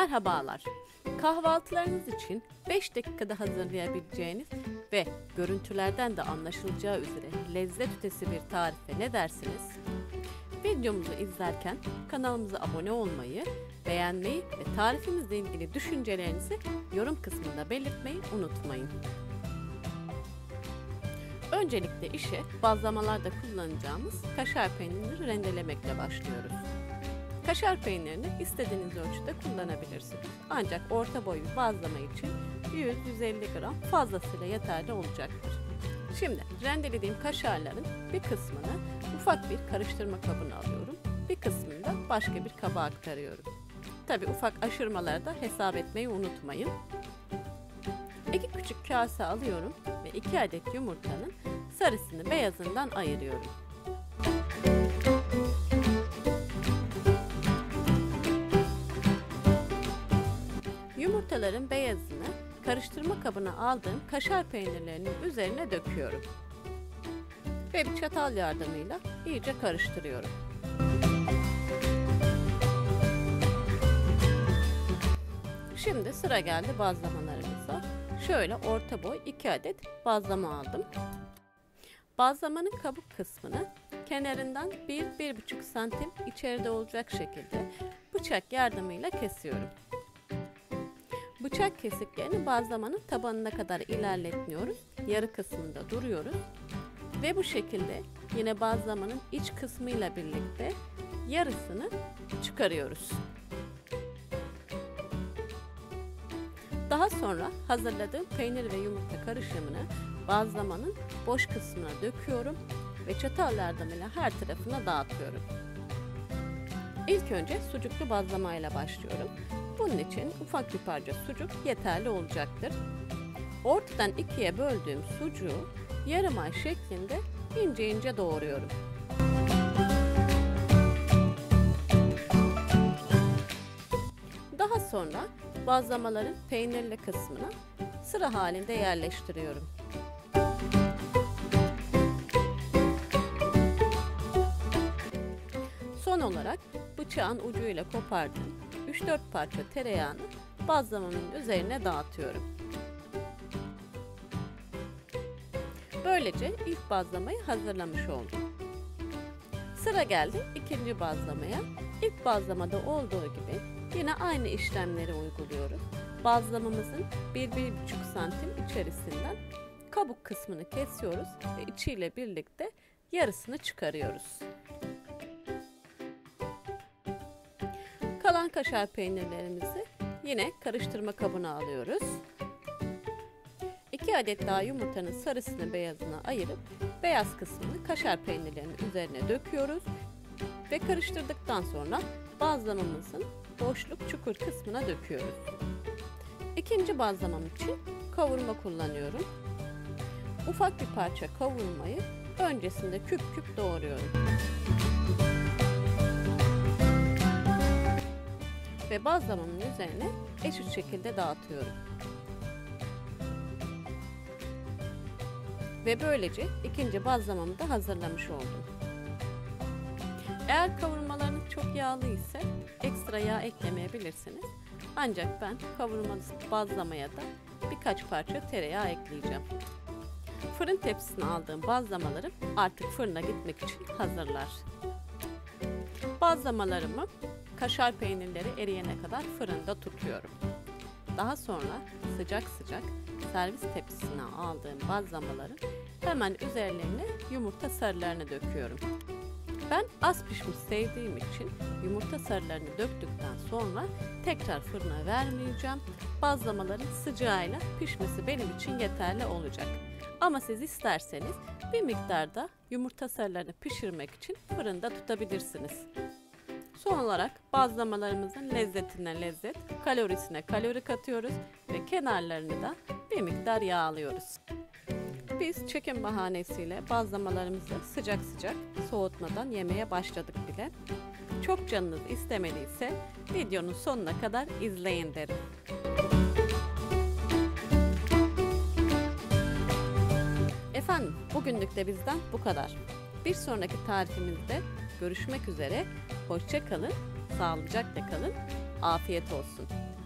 Merhabalar. Kahvaltılarınız için 5 dakikada hazırlayabileceğiniz ve görüntülerden de anlaşılacağı üzere lezzet ötesi bir tarife ne dersiniz? Videomuzu izlerken kanalımıza abone olmayı, beğenmeyi ve tarifimizle ilgili düşüncelerinizi yorum kısmında belirtmeyi unutmayın. Öncelikle işe bazlamalarda kullanacağımız kaşar peynirini rendelemekle başlıyoruz. Kaşar peynirini istediğiniz ölçüde kullanabilirsiniz. Ancak orta boy bir bazlama için 100-150 gram fazlasıyla yeterli olacaktır. Şimdi rendelediğim kaşarların bir kısmını ufak bir karıştırma kabına alıyorum. Bir kısmını da başka bir kaba aktarıyorum. Tabi ufak aşırmaları da hesap etmeyi unutmayın. 2 küçük kase alıyorum ve 2 adet yumurtanın sarısını beyazından ayırıyorum. Yumurtaların beyazını karıştırma kabına aldığım kaşar peynirlerinin üzerine döküyorum. Ve bir çatal yardımıyla iyice karıştırıyorum. Şimdi sıra geldi bazlamalarımıza. Şöyle orta boy 2 adet bazlama aldım. Bazlamanın kabuk kısmını kenarından 1-1,5 santim içeride olacak şekilde bıçak yardımıyla kesiyorum. Bıçak kesiklerini bazlamanın tabanına kadar ilerletmiyoruz. Yarı kısmında duruyoruz. Ve bu şekilde yine bazlamanın iç kısmıyla birlikte yarısını çıkarıyoruz. Daha sonra hazırladığım peynir ve yumurta karışımını bazlamanın boş kısmına döküyorum ve çatal yardımıyla her tarafına dağıtıyorum. İlk önce sucuklu bazlamayla başlıyorum. Bunun için ufak bir parça sucuk yeterli olacaktır. Ortadan ikiye böldüğüm sucuğu yarım ay şeklinde ince ince doğruyorum. Daha sonra bazlamaların peynirli kısmına sıra halinde yerleştiriyorum. Son olarak bıçağın ucuyla kopardığım 3-4 parça tereyağını bazlamanın üzerine dağıtıyorum. Böylece ilk bazlamayı hazırlamış oldum. Sıra geldi ikinci bazlamaya. İlk bazlamada olduğu gibi yine aynı işlemleri uyguluyorum. Bazlamamızın 1-1,5 santim içerisinden kabuk kısmını kesiyoruz ve içiyle birlikte yarısını çıkarıyoruz. Kalan kaşar peynirlerimizi yine karıştırma kabına alıyoruz. 2 adet daha yumurtanın sarısını beyazına ayırıp beyaz kısmını kaşar peynirlerinin üzerine döküyoruz ve karıştırdıktan sonra bazlamamızın boşluk çukur kısmına döküyoruz. İkinci bazlamam için kavurma kullanıyorum. Ufak bir parça kavurmayı öncesinde küp küp doğruyorum. Ve bazlamamın üzerine eşit şekilde dağıtıyorum. Ve böylece ikinci bazlamamı da hazırlamış oldum. Eğer kavurmalarınız çok yağlı ise ekstra yağ eklemeyebilirsiniz. Ancak ben kavurmalı bazlamaya da birkaç parça tereyağı ekleyeceğim. Fırın tepsisine aldığım bazlamalarım artık fırına gitmek için hazırlar. Bazlamalarımı kaşar peynirleri eriyene kadar fırında tutuyorum. Daha sonra sıcak sıcak servis tepsisine aldığım bazlamaların hemen üzerlerine yumurta sarılarını döküyorum. Ben az pişmiş sevdiğim için yumurta sarılarını döktükten sonra tekrar fırına vermeyeceğim. Bazlamaların sıcağıyla pişmesi benim için yeterli olacak. Ama siz isterseniz bir miktarda yumurta sarılarını pişirmek için fırında tutabilirsiniz. Son olarak bazlamalarımızın lezzetine lezzet, kalorisine kalori katıyoruz ve kenarlarını da bir miktar yağlıyoruz. Biz çekim bahanesiyle bazlamalarımızı sıcak sıcak soğutmadan yemeye başladık bile. Çok canınız istemediyse videonun sonuna kadar izleyin derim. Efendim bugünlük de bizden bu kadar. Bir sonraki tarifimizde görüşmek üzere. Hoşça kalın, sağlıcakla kalın. Afiyet olsun.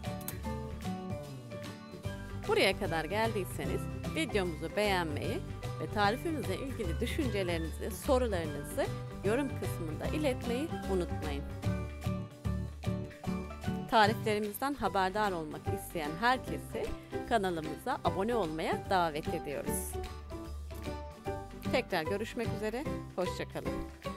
Buraya kadar geldiyseniz videomuzu beğenmeyi ve tarifimizle ilgili düşüncelerinizi, sorularınızı yorum kısmında iletmeyi unutmayın. Tariflerimizden haberdar olmak isteyen herkesi kanalımıza abone olmaya davet ediyoruz. Tekrar görüşmek üzere, hoşça kalın.